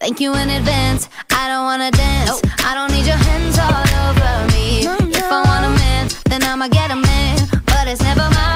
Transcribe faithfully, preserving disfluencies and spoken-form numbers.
Thank you in advance, I don't wanna dance. Nope. I don't need your hands all over me. No, no. If I want a man, then I'ma get a man, but it's never mine.